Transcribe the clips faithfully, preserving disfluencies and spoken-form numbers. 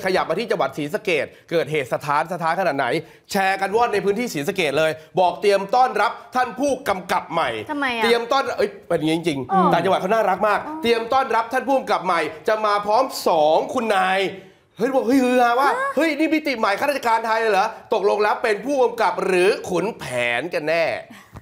ขยับมาที่จังหวัดศรีสะเกษเกิดเหตุสถานสถานขนาดไหนแชร์กันว่อนในพื้นที่ศรีสะเกษเลยบอกเตรียมต้อนรับท่านผู้กำกับใหม่เตรียมต้อนเอ้ยเป็นอย่างนี้จริงๆแต่จังหวัดเขาน่ารักมากเตรียมต้อนรับท่านผู้กำกับใหม่จะมาพร้อมสองคุณนายเฮ้ยบอกเฮ้ยฮือฮาว่าเฮ้ยนี่มิติใหม่ข้าราชการไทยเลยเหรอตกลงแล้วเป็นผู้กำกับหรือขุนแผนกันแน่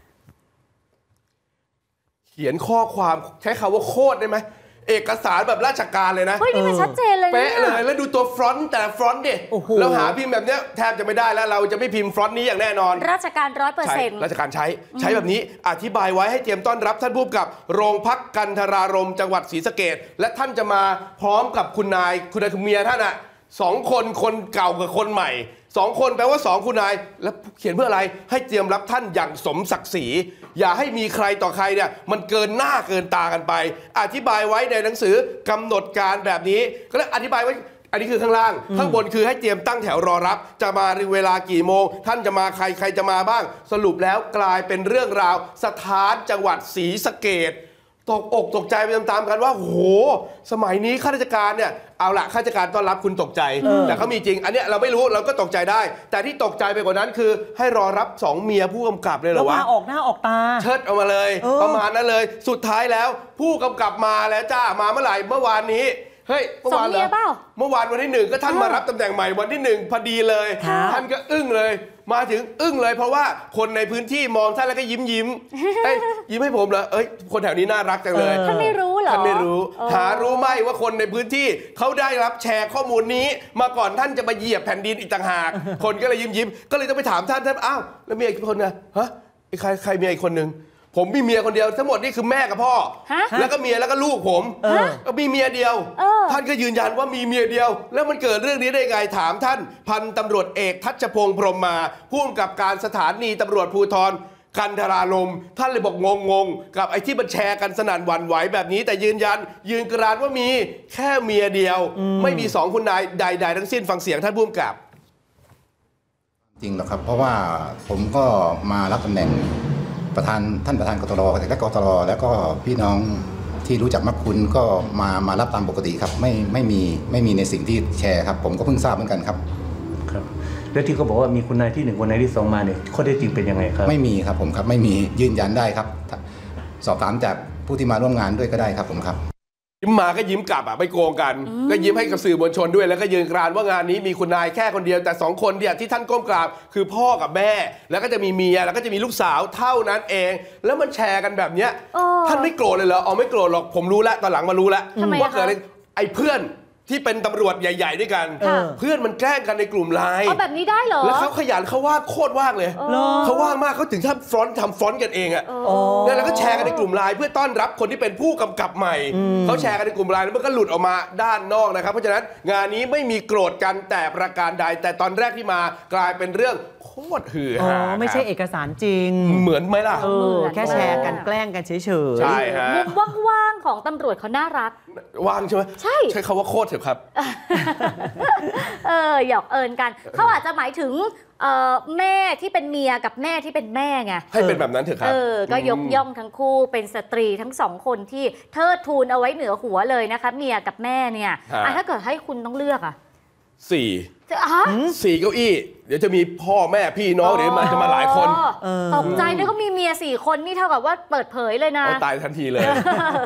เขียนข้อความใช้คำว่าโคตรได้ไหมเอกสารแบบราชการเลยนะเฮ้ยนี่มันชัดเจนเลยนะเป๊ะเลยแล้วดูตัวฟรอนต์แต่ฟรอนต์ดิเราหาพิมพ์แบบนี้แทบจะไม่ได้แล้วเราจะไม่พิมพ์ฟรอนต์นี้อย่างแน่นอนราชการร้อยเปอร์เซ็นต์ราชการใช้ใช้แบบนี้อธิบายไว้ให้เตรียมต้อนรับท่านผู้กำกับโรงพักกันทรารมจังหวัดศรีสะเกษและท่านจะมาพร้อมกับคุณนายคุณนายคุณเมียท่านอะสองคนคนเก่ากับคนใหม่สองคนแปลว่าสองคุณนายแล้วเขียนเพื่ออะไรให้เตรียมรับท่านอย่างสมศักดิ์ศรีอย่าให้มีใครต่อใครเนี่ยมันเกินหน้าเกินตากันไปอธิบายไว้ในหนังสือกำหนดการแบบนี้ก็เลยอธิบายไว้อันนี้คือข้างล่างข้างบนคือให้เตรียมตั้งแถวรอรับจะมาเวลากี่โมงท่านจะมาใครใครจะมาบ้างสรุปแล้วกลายเป็นเรื่องราวสถานจังหวัดศรีสะเกษตกอกตกใจไปตามๆกันว่าโหสมัยนี้ข้าราชการเนี่ยเอาละข้าราชการต้อนรับคุณตกใจแต่เขามีจริงอันเนี้ยเราไม่รู้เราก็ตกใจได้แต่ที่ตกใจไปกว่านั้นคือให้รอรับสองเมียผู้กำกับเลยเหรอวะแล้วมาออกหน้าออกตาเชิดออกมาเลยประมาณนั้นเลยสุดท้ายแล้วผู้กำกับมาแล้วจ้ามาเมื่อไหร่เมื่อวานนี้เฮ้ยเมื่อวานเหรอเมื่อวานวันที่หนึ่งก็ท่านมารับตำแหน่งใหม่วันที่หนึ่งพอดีเลยท่านก็อึ้งเลยมาถึงอึ้งเลยเพราะว่าคนในพื้นที่มองท่านแล้วก็ยิ้มยิ้มเอ้ยยิ้มให้ผมเหรอเอ้ยคนแถวนี้น่ารักจังเลยท่านไม่รู้เหรอท่านไม่รู้หารู้ไหมว่าคนในพื้นที่เขาได้รับแชร์ข้อมูลนี้มาก่อนท่านจะมาเหยียบแผ่นดินอีกต่างหากคนก็เลยยิ้มยิ้มก็เลยต้องไปถามท่านท่านอ้าวแล้วเมียอีกคนนะฮะใครใครเมียอีกคนนึงผมมีเมียคนเดียวทั้งหมดนี่คือแม่กับพ่อแล้วก็เมียแล้วก็ลูกผมก็มีเมียเดียวท่านก็ยืนยันว่ามีเมียเดียวแล้วมันเกิดเรื่องนี้ได้ไงถามท่านพันตำรวจเอกทัชพงษ์พรหมมาผู้กำกับการสถานีตำรวจภูธรกันทรารมท่านเลยบอกงงๆกับไอ้ที่มันแชร์กันสนั่นหวั่นไหวแบบนี้แต่ยืนยันยืนกรานว่ามีแค่เมียเดียวไม่มีสองคุณนายใดๆทั้งสิ้นฟังเสียงท่านผู้กำกับจริงหรอครับเพราะว่าผมก็มารับตำแหน่งประธานท่านประธานกตรและกตรแล้วก็พี่น้องที่รู้จักมักคุณก็มามารับตามปกติครับไม่ไม่มีไม่มีในสิ่งที่แชร์ครับผมก็เพิ่งทราบเหมือนกันครับครับแล้วที่เขาบอกว่ามีคุณนายที่หนึ่งคุณนายที่สองมาเนี่ยข้อเท็จจริงเป็นยังไงครับไม่มีครับผมครับไม่มียืนยันได้ครับสอบถามจากผู้ที่มาร่วมงานด้วยก็ได้ครับผมครับยิ้มมาก็ยิ้มกลับอ่ะไม่โกงกันก็ยิ้มให้กับสื่อมวลชนด้วยแล้วก็ยืนกรานว่างานนี้มีคุณนายแค่คนเดียวแต่สองคนเนี่ยที่ท่านก้มกราบคือพ่อกับแม่แล้วก็จะมีเมียแล้วก็จะมีลูกสาวเท่านั้นเองแล้วมันแชร์กันแบบเนี้ยท่านไม่โกรธเลยเหรออ๋อไม่โกรธหรอกผมรู้แล้วตอนหลังมารู้แล้วว่าเกิดอะไรไอ้เพื่อนที่เป็นตำรวจใหญ่ๆด้วยกันเพื่อนมันแกล้งกันในกลุ่มไลน์เอาแบบนี้ได้เหรอแล้วเขาขยันเขาว่าโคตรว่างเลยเขาว่างมากเขาถึงทำฟรอนต์ทำฟรอนต์กันเองอ่ะแล้วก็แชร์กันในกลุ่มไลน์เพื่อต้อนรับคนที่เป็นผู้กำกับใหม่เขาแชร์กันในกลุ่มไลน์แล้วมันก็หลุดออกมาด้านนอกนะครับเพราะฉะนั้นงานนี้ไม่มีโกรธกันแต่ประการใดแต่ตอนแรกที่มากลายเป็นเรื่องโคตรหือฮาไม่ใช่เอกสารจริงเหมือนไหมล่ะแค่แชร์กันแกล้งกันเฉยๆใช่ฮะมุมว่างๆของตำรวจเขาน่ารักว่างใช่ไหมใช่ใช้คำว่าโคตรเถอะครับเออหยอกเอิญกันเขาอาจจะหมายถึงแม่ที่เป็นเมียกับแม่ที่เป็นแม่ไงให้เป็นแบบนั้นเถอะครับเออก็ยกย่องทั้งคู่เป็นสตรีทั้งสองคนที่เทิดทูนเอาไว้เหนือหัวเลยนะคะเมียกับแม่เนี่ยถ้าเกิดให้คุณต้องเลือกอ่ะสี่สี่เก้าอี้เดี๋ยวจะมีพ่อแม่พี่น้องเดี๋ยวมันจะมาหลายคนตกใจด้วยเขามีเมียสี่คนนี่เท่ากับว่าเปิดเผยเลยนะตายทันทีเลย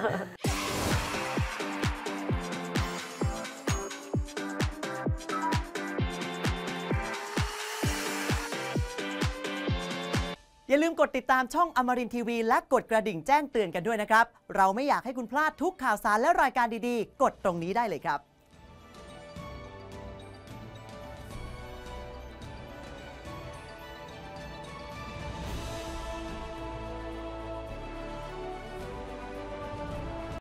อย่าลืมกดติดตามช่องอมรินทร์ทีวีและกดกระดิ่งแจ้งเตือนกันด้วยนะครับเราไม่อยากให้คุณพลาดทุกข่าวสารและรายการดีๆกดตรงนี้ได้เลยครับ